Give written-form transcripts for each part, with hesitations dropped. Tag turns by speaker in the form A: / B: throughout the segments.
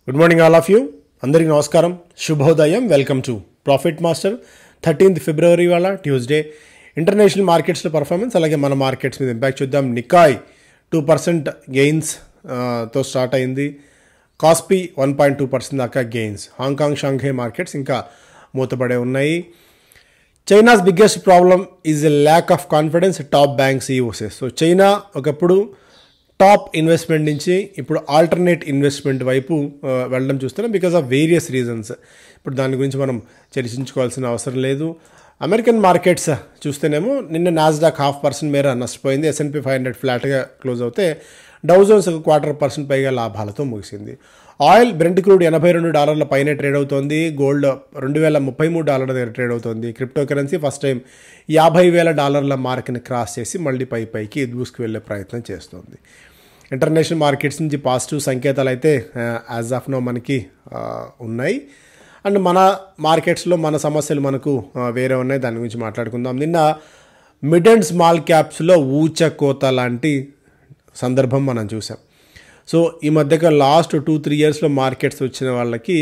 A: Good morning all of you. అందరికీ నమస్కారం, శుభోదయం. Welcome to profit master. 13th February వాళ్ళ ట్యూస్డే ఇంటర్నేషనల్ మార్కెట్స్లో పర్ఫార్మెన్స్, అలాగే మన మార్కెట్స్ మీద ఇంపాక్ట్ చూద్దాం. నికాయ్ 2% గెయిన్స్ తో స్టార్ట్ అయింది. కాస్పీ 1.2% దాకా గెయిన్స్. హాంకాంగ్, షాంఘై మార్కెట్స్ ఇంకా మూతపడే ఉన్నాయి. China's biggest problem is a lack of confidence, top bank CEOs. So China ఒకప్పుడు టాప్ ఇన్వెస్ట్మెంట్ నుంచి ఇప్పుడు ఆల్టర్నేట్ ఇన్వెస్ట్మెంట్ వైపు వెళ్ళడం చూస్తున్నాం బికాస్ ఆఫ్ వేరియస్ రీజన్స్. ఇప్పుడు దాని గురించి మనం చర్చించుకోవాల్సిన అవసరం లేదు. అమెరికన్ మార్కెట్స్ చూస్తేనేమో నిన్న నాస్డాక్ 0.5% మేర నష్టపోయింది. S&P 500 ఫ్లాట్గా క్లోజ్ అవుతే డౌ జోన్స్ ఒక 0.25% పైగా లాభాలతో ముగిసింది. ఆయిల్ బ్రెంట్ క్రూడ్ $82 పైన ట్రేడ్ అవుతోంది. గోల్డ్ $2033 దగ్గర ట్రేడ్ అవుతోంది. క్రిప్టో కరెన్సీ ఫస్ట్ టైం $50,000 మార్క్ని క్రాస్ చేసి మళ్ళీ పైకి దూసుకు వెళ్ళే ప్రయత్నం చేస్తోంది. ఇంటర్నేషనల్ మార్కెట్స్ నుంచి పాజిటివ్ సంకేతాలు అయితే యాజ్ ఆఫ్ నో మనకి ఉన్నాయి. అండ్ మన మార్కెట్స్లో మన సమస్యలు మనకు వేరే ఉన్నాయి, దాని గురించి మాట్లాడుకుందాం. నిన్న మిడ్ అండ్ స్మాల్ క్యాప్స్లో ఊచకోత లాంటి సందర్భం మనం చూసాం. సో ఈ మధ్యగా లాస్ట్ 2-3 ఇయర్స్లో మార్కెట్స్ వచ్చిన వాళ్ళకి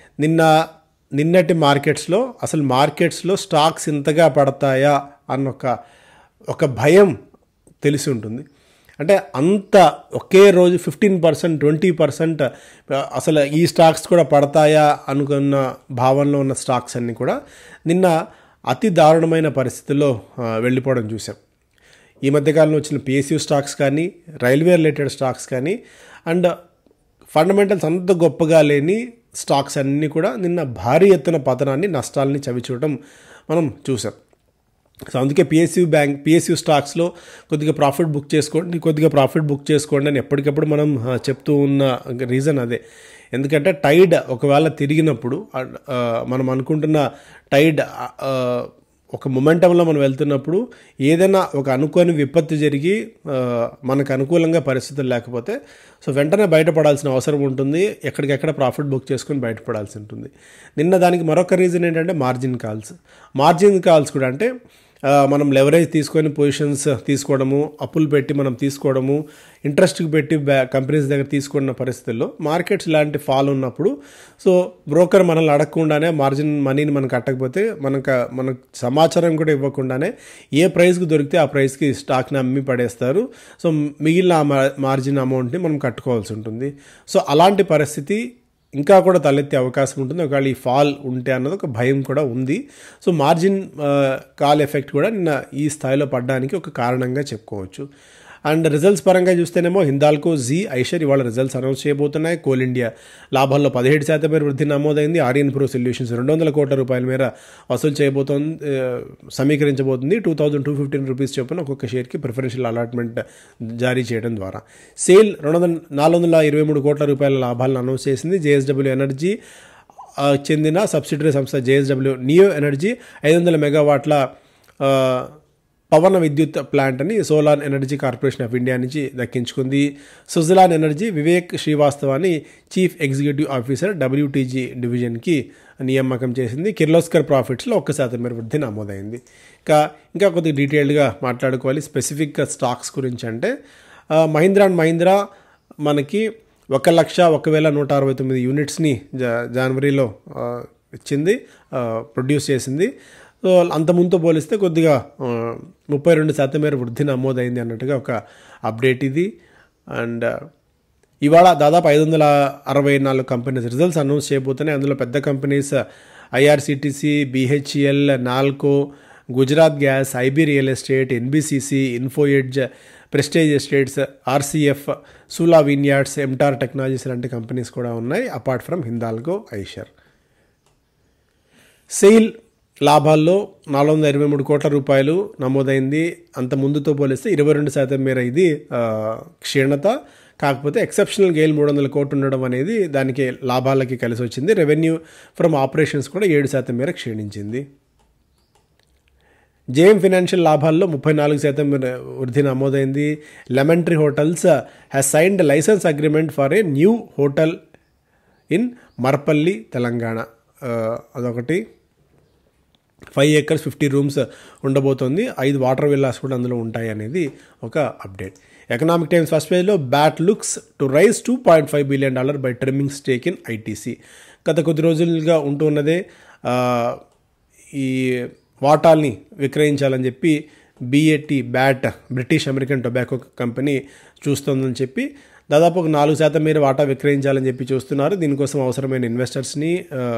A: నిన్నటి మార్కెట్స్లో అసలు మార్కెట్స్లో స్టాక్స్ ఇంతగా పడతాయా అన్న ఒక భయం తెలిసి ఉంటుంది. అంటే అంత ఒకే రోజు 15%, 20% అసలు ఈ స్టాక్స్ కూడా పడతాయా అనుకున్న భావనలో ఉన్న స్టాక్స్ అన్నీ కూడా నిన్న అతి దారుణమైన పరిస్థితుల్లో వెళ్ళిపోవడం చూసాం. ఈ మధ్యకాలంలో వచ్చిన PSU స్టాక్స్ కానీ, రైల్వే రిలేటెడ్ స్టాక్స్ కానీ, అండ్ ఫండమెంటల్స్ అంత గొప్పగా లేని స్టాక్స్ అన్నీ కూడా నిన్న భారీ ఎత్తున పతనాన్ని, నష్టాలని చవిచూడటం మనం చూసాం. సో అందుకే PSU స్టాక్స్లో కొద్దిగా ప్రాఫిట్ బుక్ చేసుకోండి అని ఎప్పటికప్పుడు మనం చెప్తూ ఉన్న రీజన్ అదే. ఎందుకంటే టైడ్ ఒకవేళ తిరిగినప్పుడు మనం అనుకుంటున్న టైడ్ ఒక మొమెంటంలో మనం వెళ్తున్నప్పుడు ఏదైనా ఒక అనుకోని విపత్తు జరిగి మనకు అనుకూలంగా పరిస్థితులు లేకపోతే సో వెంటనే బయటపడాల్సిన అవసరం ఉంటుంది. ఎక్కడికెక్కడ ప్రాఫిట్ బుక్ చేసుకొని బయటపడాల్సి ఉంటుంది. నిన్న దానికి మరొక రీజన్ ఏంటంటే మార్జిన్ కాల్స్ కూడా, అంటే మనం లెవరేజ్ తీసుకొని పొజిషన్స్ తీసుకోవడము, అప్పులు పెట్టి మనం తీసుకోవడము, ఇంట్రెస్ట్కి పెట్టి కంపెనీస్ దగ్గర తీసుకున్న పరిస్థితుల్లో మార్కెట్స్ ఇలాంటి ఫాల్ ఉన్నప్పుడు సో బ్రోకర్ మనల్ని అడగకుండానే మార్జిన్ మనీని మనకు కట్టకపోతే మనకు సమాచారం కూడా ఇవ్వకుండానే ఏ ప్రైస్కి దొరికితే ఆ ప్రైస్కి స్టాక్ని అమ్మి పడేస్తారు. సో మిగిలిన మార్జిన్ అమౌంట్ని మనం కట్టుకోవాల్సి ఉంటుంది. సో అలాంటి పరిస్థితి ఇంకా కూడా తలెత్తే అవకాశం ఉంటుంది ఒకవేళ ఈ ఫాల్ ఉంటే అన్నది ఒక భయం కూడా ఉంది. సో మార్జిన్ కాల్ ఎఫెక్ట్ కూడా నిన్న ఈ స్థాయిలో పడడానికి ఒక కారణంగా చెప్పుకోవచ్చు. అండ్ రిజల్ట్స్ పరంగా చూస్తేనేమో హిందాల్కో, జీ, ఐషర్ ఇవాళ రిజల్ట్స్ అనౌన్స్ చేయబోతున్నాయి. కోల్ ఇండియా లాభాల్లో 17% మేర వృద్ధి నమోదైంది. ఆర్యన్ ప్రో సొల్యూషన్స్ 200 కోట్ల రూపాయల మేర వసూలు సమీకరించబోతుంది. 2215 రూపీస్ చొప్పున ఒక్కొక్క షేర్కి ప్రిఫరెన్షియల్ అలాట్మెంట్ జారీ చేయడం ద్వారా. సేల్ 423 కోట్ల రూపాయల లాభాలను అనౌన్స్ చేసింది. JSW ఎనర్జీ చెందిన సబ్సిడరీ సంస్థ JSW నియో ఎనర్జీ 500 మెగావాట్ల పవన విద్యుత్ ప్లాంట్ అని solar energy corporation of India నుంచి దక్కించుకుంది. సుజలాన్ ఎనర్జీ వివేక్ శ్రీవాస్తవాన్ని చీఫ్ ఎగ్జిక్యూటివ్ ఆఫీసర్ WTG డివిజన్కి నియామకం చేసింది. కిర్లోస్కర్ ప్రాఫిట్స్లో 1% మేర వృద్ధి నమోదైంది. ఇంకా కొద్దిగా డీటెయిల్డ్గా మాట్లాడుకోవాలి స్పెసిఫిక్గా స్టాక్స్ గురించి. అంటే మహీంద్రా అండ్ మహీంద్రా మనకి 1,01,169 యూనిట్స్ని జనవరిలో ఇచ్చింది, ప్రొడ్యూస్ చేసింది. సో అంత ముందుతో పోలిస్తే కొద్దిగా 32% మేర వృద్ధి నమోదైంది అన్నట్టుగా ఒక అప్డేట్ ఇది. అండ్ ఇవాళ దాదాపు 564 కంపెనీస్ రిజల్ట్స్ అనౌన్స్ చేయబోతున్నాయి. అందులో పెద్ద companies IRCTC, BHEL, Nalco, Gujarat gas, IB real estate, NBCC, info edge, prestige estates, RCF, Sula vineyards, MTAR technologies లాంటి కంపెనీస్ కూడా ఉన్నాయి apart from Hindalco, Eicher. SAIL లాభాల్లో 423 కోట్ల రూపాయలు నమోదైంది. అంత ముందుతో పోలిస్తే 22% మేర ఇది క్షీణత. కాకపోతే ఎక్సెప్షనల్ గెయిన్ 300 కోట్లు ఉండడం అనేది దానికి లాభాలకి కలిసి వచ్చింది. రెవెన్యూ ఫ్రమ్ ఆపరేషన్స్ కూడా 7% మేర క్షీణించింది. JM ఫినాన్షియల్ లాభాల్లో 34% వృద్ధి నమోదైంది. Lemon tree hotels has signed licence agreement for a new hotel in Marpalli, Telangana. అదొకటి. 5 acres 50 rooms ఉండబోతోంది. 5 వాటర్ విల్లాస్ కూడా అందులో ఉంటాయి అనేది ఒక అప్డేట్. ఎకనామిక్ టైమ్స్ ఫస్ట్ పేజ్లో BAT looks to raise $2.5 billion by trimming stake in ITC. గత కొద్ది రోజులుగా ఉంటున్నదే ఈ వాటాల్ని విక్రయించాలని చెప్పి BAT British American tobacco company చూస్తోందని చెప్పి దాదాపు ఒక 4% మేర వాటా విక్రయించాలని చెప్పి చూస్తున్నారు. దీనికోసం అవసరమైన ఇన్వెస్టర్స్ని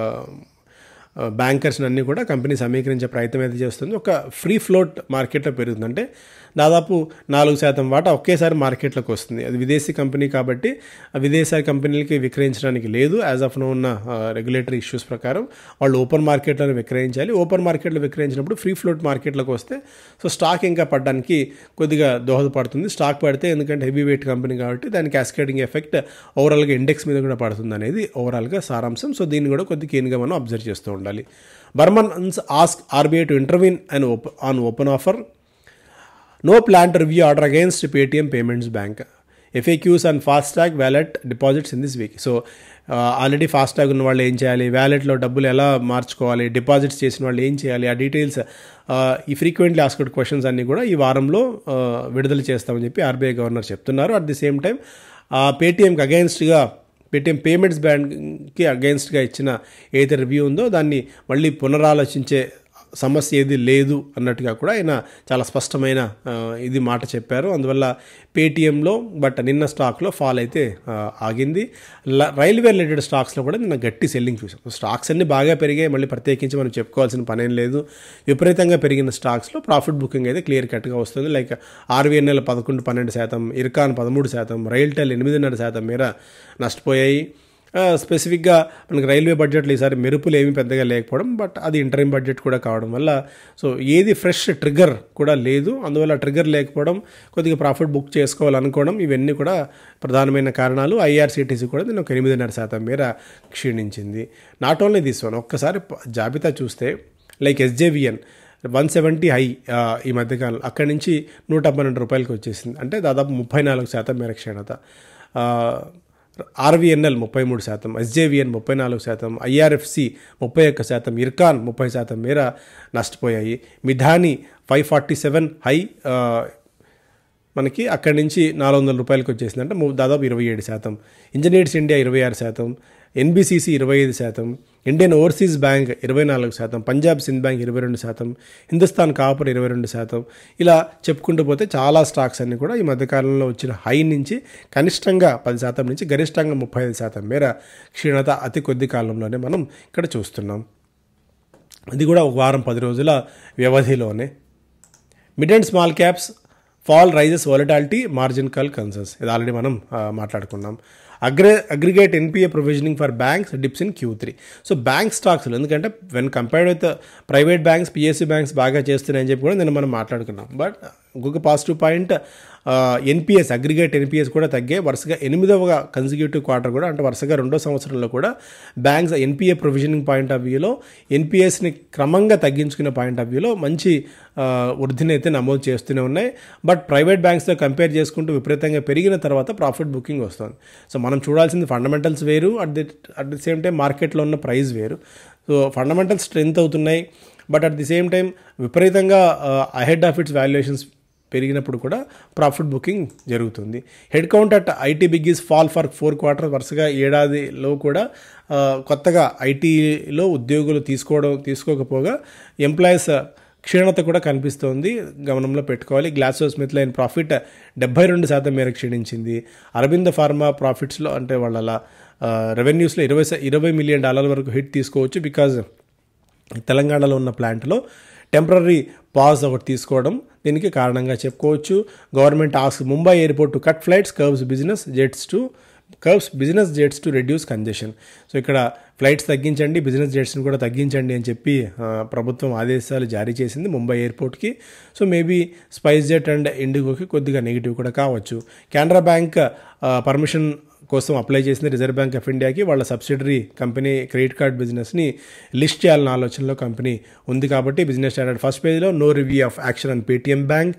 A: బ్యాంకర్స్ని అన్నీ కూడా కంపెనీ సమీకరించే ప్రయత్నం అయితే చేస్తుంది. ఒక ఫ్రీ ఫ్లోట్ మార్కెట్లో పెరుగుతుంది, అంటే దాదాపు 4% వాటా ఒకేసారి మార్కెట్లోకి వస్తుంది. అది విదేశీ కంపెనీ కాబట్టి విదేశీ కంపెనీలకి విక్రయించడానికి లేదు. యాజ్ ఆఫ్ నో ఉన్న రెగ్యులేటరీ ఇష్యూస్ ప్రకారం వాళ్ళు ఓపెన్ మార్కెట్లోనే విక్రయించాలి. ఓపెన్ మార్కెట్లో విక్రయించినప్పుడు ఫ్రీ ఫ్లోట్ మార్కెట్లోకి వస్తే సో స్టాక్ ఇంకా పడడానికి కొద్దిగా దోహదపడుతుంది. స్టాక్ పడితే ఎందుకంటే హెవీ వెయిట్ కంపెనీ కాబట్టి దాని క్యాస్కేడింగ్ ఎఫెక్ట్ ఓవరాల్గా ఇండెక్స్ మీద కూడా పడుతుంది అనేది ఓవరాల్గా సారాంశం. సో దీన్ని కూడా కొద్ది కీన్గా మనం అబ్జర్వ్ చేస్తూ ఉండాలి. Burman ask RBI to intervene on open offer. No plan to review order against Paytm Payments Bank. FAQs on FASTag wallet deposits in this week. So already FASTag ఉన్న వాళ్ళు ఏం చేయాలి, వ్యాలెట్లో డబ్బులు ఎలా మార్చుకోవాలి, డిపాజిట్స్ చేసిన వాళ్ళు ఏం చేయాలి, ఆ డీటెయిల్స్ ఈ ఫ్రీక్వెంట్లీ ఆస్క్డ్ క్వశ్చన్స్ అన్నీ కూడా ఈ వారంలో విడుదల చేస్తామని చెప్పి ఆర్బీఐ గవర్నర్ చెప్తున్నారు. అట్ ది సేమ్ టైం పేటీఎంకి అగెయిన్స్ట్గా పేటీఎం పేమెంట్స్ బ్యాంక్కి అగెయిన్స్ట్గా ఇచ్చిన ఏదైతే రివ్యూ ఉందో దాన్ని మళ్ళీ పునరాలోచించే సమస్య ఏది లేదు అన్నట్టుగా కూడా ఆయన చాలా స్పష్టమైన ఇది మాట చెప్పారు. అందువల్ల పేటీఎంలో నిన్న స్టాక్లో ఫాల్ అయితే ఆగింది. రైల్వే రిలేటెడ్ స్టాక్స్లో కూడా నిన్న గట్టి సెల్లింగ్ చూసాం. స్టాక్స్ అన్నీ బాగా పెరిగాయి, మళ్ళీ ప్రత్యేకించి మనం చెప్పుకోవాల్సిన పనేం లేదు. విపరీతంగా పెరిగిన స్టాక్స్లో ప్రాఫిట్ బుకింగ్ అయితే క్లియర్ కట్గా వస్తుంది. లైక్ ఆర్వీఎన్ఎల్ 11-12%, ఇర్కాన్ 13%, రైల్టెల్ 8.5% మేర నష్టపోయాయి. స్పెసిఫిక్గా మనకి రైల్వే బడ్జెట్లో ఈసారి మెరుపులు ఏమీ పెద్దగా లేకపోవడం, అది ఇంటరిమ్ బడ్జెట్ కూడా కావడం వల్ల సో ఏది ఫ్రెష్ ట్రిగ్గర్ కూడా లేదు. అందువల్ల ట్రిగ్గర్ లేకపోవడం, కొద్దిగా ప్రాఫిట్ బుక్ చేసుకోవాలనుకోవడం, ఇవన్నీ కూడా ప్రధానమైన కారణాలు. ఐఆర్సీటీసీ కూడా దీని ఒక 8.5% మేర క్షీణించింది. నాట్ ఓన్లీ దిస్ వన్, ఒక్కసారి జాబితా చూస్తే లైక్ ఎస్జేవిఎన్ 170 హై ఈ మధ్యకాలం, అక్కడి నుంచి $112 వచ్చేసింది, అంటే దాదాపు 34% మేర క్షీణత. ఆర్వీఎన్ఎల్ 33%, ఎస్జేవిఎన్ 34%, ఐఆర్ఎఫ్సి 31%, ఇర్కాన్ 30% మేర నష్టపోయాయి. మిధాని 547 హై మనకి అక్కడి నుంచి $400 వచ్చేసింది, అంటే దాదాపు 27%. Engineers India 26%, NBCC 25%, Indian overseas bank 24%, Punjab Sindh bank 22%, Hindustan copper 22%. ఇలా చెప్పుకుంటూ పోతే చాలా స్టాక్స్ అన్నీ కూడా ఈ మధ్యకాలంలో వచ్చిన హై నుంచి కనిష్టంగా 10% నుంచి గరిష్టంగా 35% మేర క్షీణత అతి కొద్ది కాలంలోనే మనం ఇక్కడ చూస్తున్నాం. ఇది కూడా ఒక వారం 10 రోజుల వ్యవధిలోనే. Mid and small caps fall rises volatility margin call concerns, ఇది ఆల్రెడీ మనం మాట్లాడుకున్నాం. Aggregate NPA provisioning for banks dips in Q3. So bank స్టాక్స్లో ఎందుకంటే when compared with private banks, PSC banks బాగా చేస్తున్నాయని చెప్పి కూడా నేను మనం మాట్లాడుకున్నాం. బట్ ఇంకొక positive point, NPS aggregate NPS కూడా తగ్గాయి. వరుసగా 8వ కన్సిక్యూటివ్ క్వార్టర్ కూడా, అంటే వరుసగా 2వ సంవత్సరంలో కూడా banks NPA provisioning point of వ్యూలో ఎన్పిఎస్ని క్రమంగా తగ్గించుకునే పాయింట్ ఆఫ్ వ్యూలో మంచి వృద్ధిని అయితే నమోదు చేస్తూనే ఉన్నాయి. బట్ ప్రైవేట్ బ్యాంక్స్తో కంపేర్ చేసుకుంటూ విపరీతంగా పెరిగిన తర్వాత ప్రాఫిట్ బుకింగ్ వస్తుంది. సో మనం చూడాల్సింది ఫండమెంటల్స్ వేరు, అట్ ది సేమ్ టైం మార్కెట్లో ఉన్న ప్రైస్ వేరు. సో ఫండమెంటల్స్ స్ట్రెంత్ అవుతున్నాయి, but at the same time విపరీతంగా అహెడ్ ఆఫ్ ఇట్స్ వాల్యుయేషన్స్ పెరిగినప్పుడు కూడా ప్రాఫిట్ బుకింగ్ జరుగుతుంది. Head count at IT biggies fall for 4 quarters, వరుసగా ఏడాదిలో కూడా కొత్తగా ఐటీలో ఉద్యోగులు తీసుకోకపోగా ఎంప్లాయీస్ క్షీణత కూడా కనిపిస్తోంది, గమనంలో పెట్టుకోవాలి. గ్లాక్సోస్మిత్క్లైన్ ప్రాఫిట్ 72% మేర క్షీణించింది. అరబిందో ఫార్మా ప్రాఫిట్స్లో, అంటే వాళ్ళ రెవెన్యూస్లో $20 million వరకు హిట్ తీసుకోవచ్చు. బికాజ్ తెలంగాణలో ఉన్న ప్లాంట్లో టెంపరీ పాజ్ ఒకటి తీసుకోవడం దీనికి కారణంగా చెప్పుకోవచ్చు. Government ask Mumbai airport to cut flights, curbs business jets to reduce congestion. So ఇక్కడ ఫ్లైట్స్ తగ్గించండి, బిజినెస్ జెట్స్ని కూడా తగ్గించండి అని చెప్పి ప్రభుత్వం ఆదేశాలు జారీ చేసింది ముంబై ఎయిర్పోర్ట్కి. So maybe SpiceJet and ఇండిగోకి కొద్దిగా నెగిటివ్ కూడా కావచ్చు. కెనరా బ్యాంక్ పర్మిషన్ కోసం అప్లై చేసింది రిజర్వ్ బ్యాంక్ ఆఫ్ ఇండియాకి. వాళ్ళ సబ్సిడరీ కంపెనీ క్రెడిట్ కార్డ్ బిజినెస్ని లిస్ట్ చేయాలన్న ఆలోచనలో కంపెనీ ఉంది కాబట్టి బిజినెస్ స్టాండర్డ్ ఫస్ట్ పేజ్లో no review of action on Paytm bank.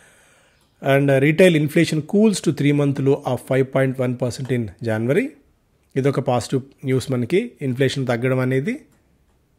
A: And retail inflation cools to 3-month low of 5.1% in January. ఇదొక పాజిటివ్ న్యూస్ మనకి, ఇన్ఫ్లేషన్ తగ్గడం అనేది.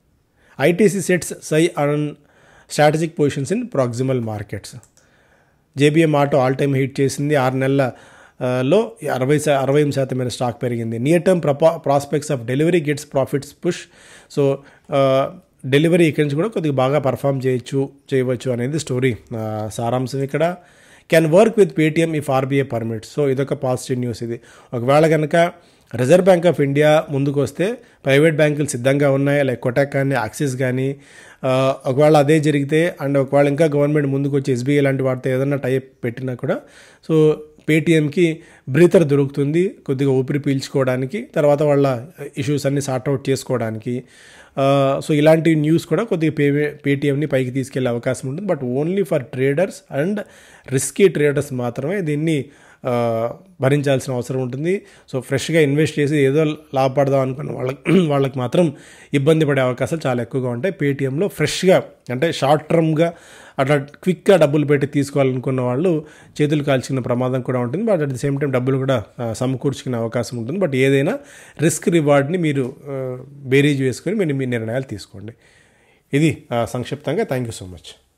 A: ఐటీసీ సెట్స్ సై on strategic positions in proximal markets. JBM auto all time hit చేసింది. 6 నెలల లో 60% మేర stock పెరిగింది. Near term prospects of delivery gets profits push. So delivery ఇక్కడి నుంచి కూడా కొద్దిగా బాగా పర్ఫామ్ చేయవచ్చు అనేది స్టోరీ సారాంశం. ఇక్కడ can work with Paytm if RBI permits. So ఇదొక పాజిటివ్ న్యూస్. ఇది ఒకవేళ కనుక రిజర్వ్ బ్యాంక్ ఆఫ్ ఇండియా ముందుకు వస్తే ప్రైవేట్ బ్యాంకులు సిద్ధంగా ఉన్నాయి, లైక్ కోటక్ కానీ యాక్సిస్ కానీ. ఒకవేళ అదే జరిగితే అండ్ ఒకవేళ ఇంకా గవర్నమెంట్ ముందుకు వచ్చి ఎస్బీఐ లాంటి వాటితో ఏదైనా టైప్ పెట్టినా కూడా సో పేటీఎంకి బ్రీతర్ దొరుకుతుంది కొద్దిగా ఊపిరి పీల్చుకోవడానికి, తర్వాత వాళ్ళ ఇష్యూస్ అన్ని సార్ట్అవుట్ చేసుకోవడానికి. సో ఇలాంటి న్యూస్ కూడా కొద్దిగా పేటీఎంని పైకి తీసుకెళ్లే అవకాశం ఉంటుంది. But only for traders and risky traders మాత్రమే దీన్ని భరించాల్సిన అవసరం ఉంటుంది. సో ఫ్రెష్గా ఇన్వెస్ట్ చేసి ఏదో లాభపడదాం అనుకున్న వాళ్ళకి మాత్రం ఇబ్బంది పడే అవకాశాలు చాలా ఎక్కువగా ఉంటాయి. పేటీఎంలో ఫ్రెష్గా అంటే షార్ట్ టర్మ్గా అట్లా క్విక్గా డబ్బులు పెట్టి తీసుకోవాలనుకున్న వాళ్ళు చేతులు కాల్చుకునే ప్రమాదం కూడా ఉంటుంది. But at the same time డబ్బులు కూడా సమకూర్చుకునే అవకాశం ఉంటుంది. బట్ ఏదైనా రిస్క్ రివార్డ్ని మీరు బేరీజ్ వేసుకొని మీరు మీ నిర్ణయాలు తీసుకోండి. ఇది సంక్షిప్తంగా. Thank you so much.